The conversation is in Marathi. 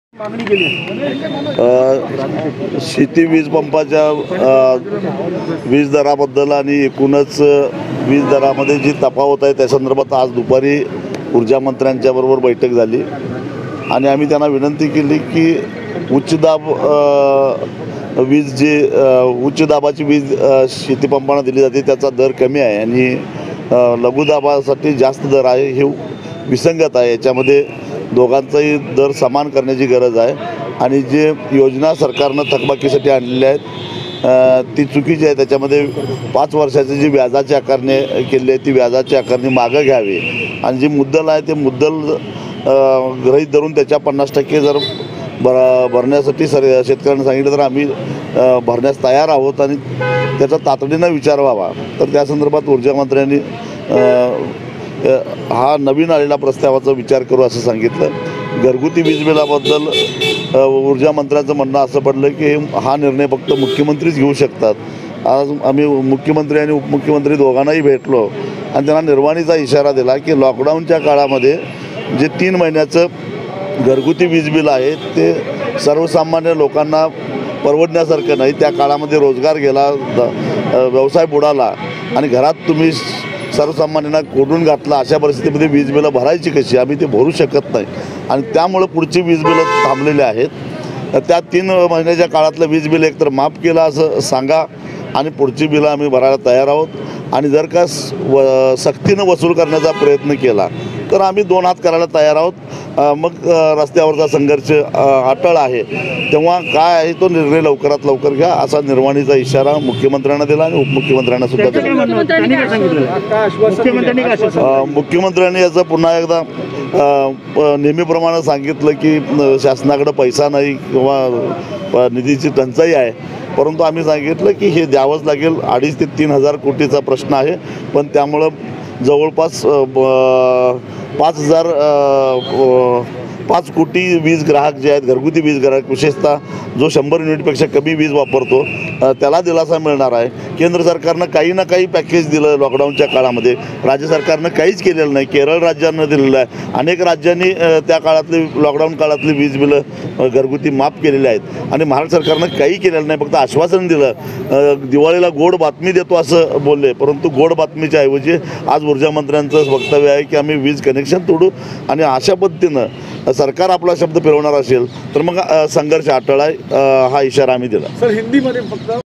मागणी केली शेती वीज पंपाच्या वीज दराबद्दल आणि एकूणच वीज दरामध्ये जी तफावत आहे त्या संदर्भात आज दुपारी ऊर्जा मंत्र्यांच्या बरोबर बैठक झाली आणि आम्ही त्यांना विनंती केली की उच्च दाब वीज जे उच्च दाबाची वीज शेती पंपांना दिली जाते त्याचा दर कमी आहे आणि लघु दाबासाठी जास्त दर आहे. हे विसंगत आहे. याच्यामध्ये दोघांचाही दर समान करण्याची गरज आहे आणि जे योजना सरकारनं थकबाकीसाठी आणलेल्या आहेत ती चुकीची आहे. त्याच्यामध्ये 5 वर्षाची जी व्याजाची आकारणी केली आहे ती व्याजाची आकारणी मागं घ्यावी आणि जी मुद्दल आहे ते मुद्दल गृहीत धरून त्याच्या 50% जर भरण्यासाठी शेतकऱ्यांना सांगितलं तर आम्ही भरण्यास तयार आहोत आणि त्याचा तातडीनं विचार व्हावा. तर त्या संदर्भात ऊर्जा मंत्र्यांनी हा नवीन आलेला प्रस्तावाचा विचार करू असं सांगितलं. घरगुती वीज बिलाबद्दल ऊर्जा मंत्र्यांचं म्हणणं असं पडलं की हा निर्णय फक्त मुख्यमंत्रीच घेऊ शकतात. आज आम्ही मुख्यमंत्री आणि उपमुख्यमंत्री दोघांनाही भेटलो आणि त्यांना निर्वाणीचा इशारा दिला की लॉकडाऊनच्या काळामध्ये जे 3 महिन्याचं घरगुती वीज बिल आहे ते सर्वसामान्य लोकांना परवडण्यासारखं नाही. त्या काळामध्ये रोजगार गेला, व्यवसाय बुडाला आणि घरात तुम्ही सर्वसामान्यांना कोडून घातला. अशा परिस्थितीमध्ये वीज बिलं भरायची कशी? आम्ही ते भरू शकत नाही आणि त्यामुळं पुढची वीज बिलं थांबलेली आहेत. त्या 3 महिन्याच्या काळातलं वीज बिल एकतर माफ केलं असं सांगा आणि पुढची बिलं आम्ही भरायला तयार आहोत आणि जर का सक्तीनं वसूल करण्याचा प्रयत्न केला तर आम्ही 2 हात करायला तयार आहोत. मग रस्त्यावरचा संघर्ष अटळ आहे तेव्हा काय आहे तो निर्णय लवकरात लवकर घ्या असा निर्वाणीचा इशारा मुख्यमंत्र्यांना दिला आणि उपमुख्यमंत्र्यांना सुद्धा दिला. मुख्यमंत्र्यांनी याचं पुन्हा एकदा नेहमीप्रमाणे सांगितलं की शासनाकडे पैसा नाही किंवा निधीची टंचाई आहे, परंतु आम्ही सांगितलं की हे द्यावंच लागेल. 2,500 ते 3,000 कोटीचा प्रश्न आहे पण त्यामुळं जवळपास 5 कोटी वीज ग्राहक जे आहेत घरगुती वीज ग्राहक विशेषतः जो 100 युनिटपेक्षा कमी वीज वापरतो त्याला दिलासा मिळणार आहे. केंद्र सरकारनं काही ना काही पॅकेज दिलं लॉकडाऊनच्या काळामध्ये. राज्य सरकारनं काहीच केलेलं नाही. केरळ राज्यानं दिलेलं आहे. अनेक राज्यांनी त्या काळातली लॉकडाऊन काळातली वीज बिलं घरगुती माफ केलेली आहेत आणि महाराष्ट्र सरकारनं काही केलेलं नाही. फक्त आश्वासन दिलं. दिवाळीला गोड बातमी देतो असं बोलले, परंतु गोड बातमीच्या ऐवजी आज ऊर्जा मंत्र्यांचं वक्तव्य आहे की आम्ही वीज कनेक्शन तोडू आणि अशा पद्धतीनं सरकार आपला शब्द फिरवणार असेल तर मग संघर्ष अटळ आहे. हा इशारा आम्ही दिला. सर हिंदीमध्ये फक्त